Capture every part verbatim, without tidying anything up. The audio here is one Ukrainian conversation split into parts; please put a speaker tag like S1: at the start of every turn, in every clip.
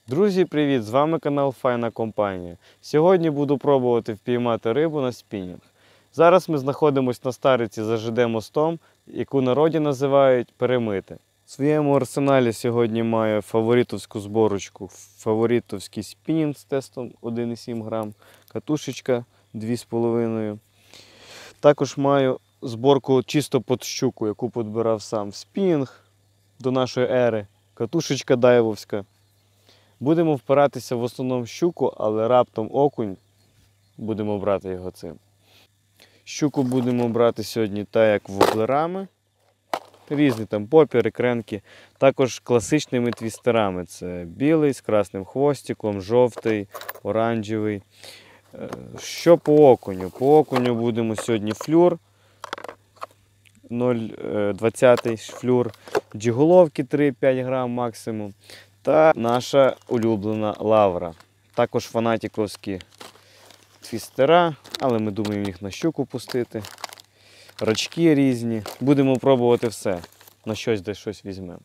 S1: Друзі, привіт! З вами канал Файна Компанія. Сьогодні буду пробувати впіймати рибу на спінінг. Зараз ми знаходимося на Стариці за ЖД мостом, яку народі називають перемити. В своєму арсеналі сьогодні маю фаворитовську зборочку, фаворитовський спінінг з тестом один і сім грам, катушечка дві з половиною. Також маю зборку чисто під щуку, яку підбирав сам в спінінг до нашої ери, катушечка дайвовська. Будемо впиратися в основному в щуку, але раптом окунь, будемо брати його цим. Щуку будемо брати сьогодні так, як воблерами. Різні там попіри, кренки. Також класичними твістерами. Це білий з красним хвостиком, жовтий, оранжевий. Що по окуню? По окуню будемо сьогодні флюр, нуль двадцять флюр, джиголовки три-п'ять грам максимум. Та наша улюблена лавра. Також фанатіковські твістера, але ми думаємо їх на щуку пустити. Рачки різні. Будемо пробувати все. На щось десь щось візьмемо.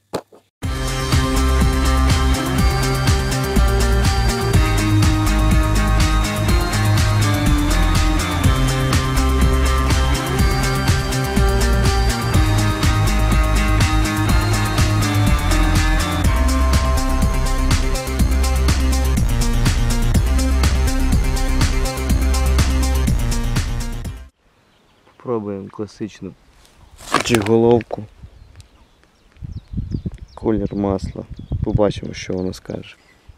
S1: Пробуємо класичну джиголовку, колір масла, побачимо, що воно скаже.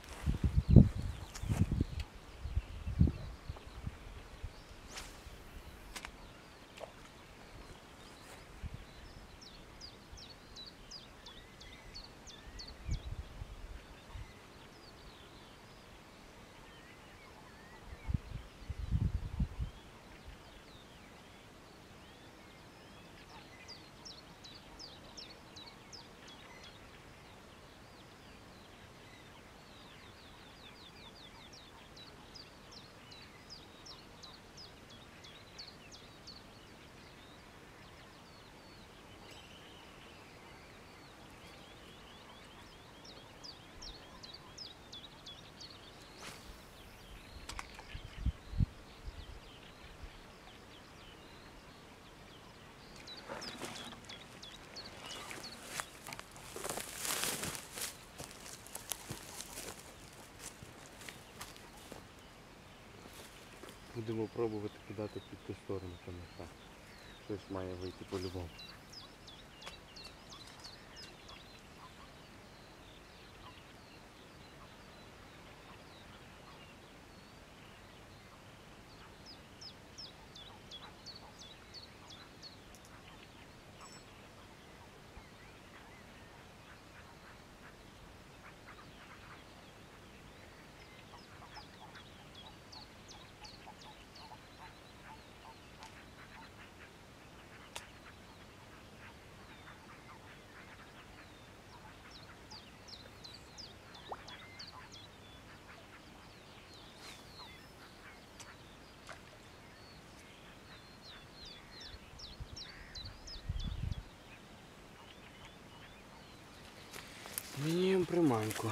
S1: Будемо пробувати кидати під ту сторону камера. Щось має вийти по-любому. Міняємо приманку.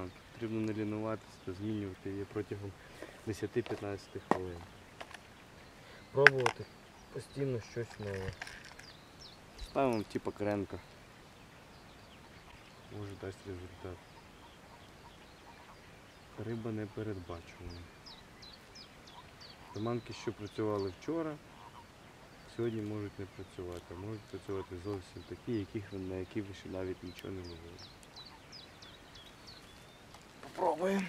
S1: приманки. Потрібно не лінуватися та змінювати її протягом десять-п'ятнадцять хвилин. Пробувати постійно щось нове. Ставимо типу кренка. Може дасть результат. Риба не передбачувана. Приманки, що працювали вчора, сьогодні можуть не працювати, а можуть працювати зовсім такі, яких, на які ви ще навіть нічого не ловили. Попробуємо.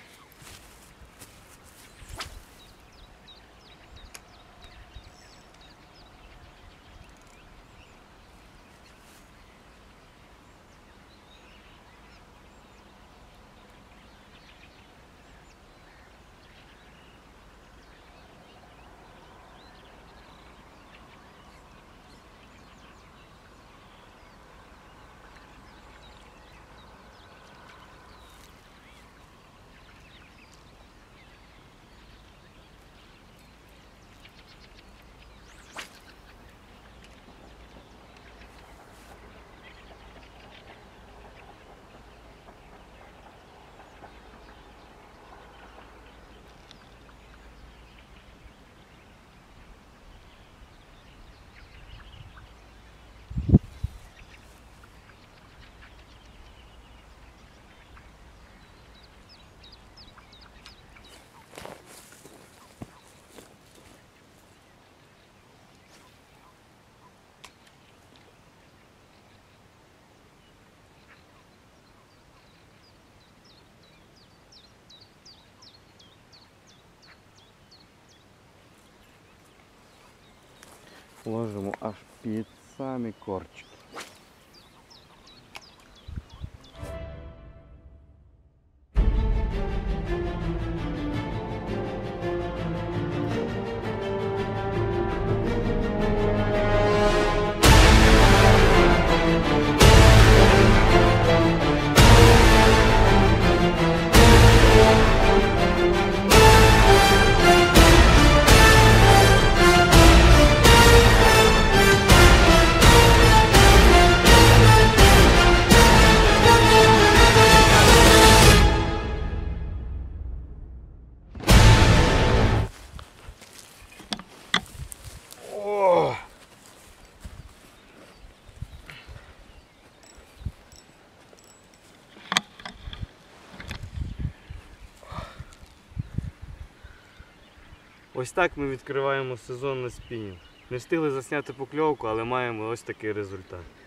S1: Ложимо аж під самі корчики. Ось так ми відкриваємо сезон на спінінг. Не встигли засняти покльовку, але маємо ось такий результат.